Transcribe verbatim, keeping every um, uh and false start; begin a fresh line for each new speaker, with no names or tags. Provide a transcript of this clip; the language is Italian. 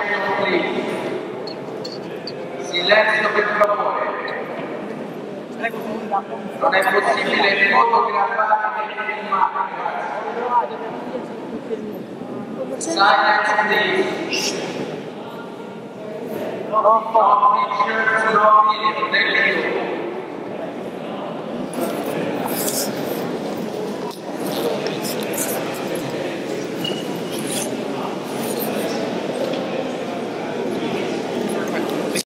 Silenzio per favore. Non è possibile fotografare e filmare. Silence please. No pictures, no video. Thank you.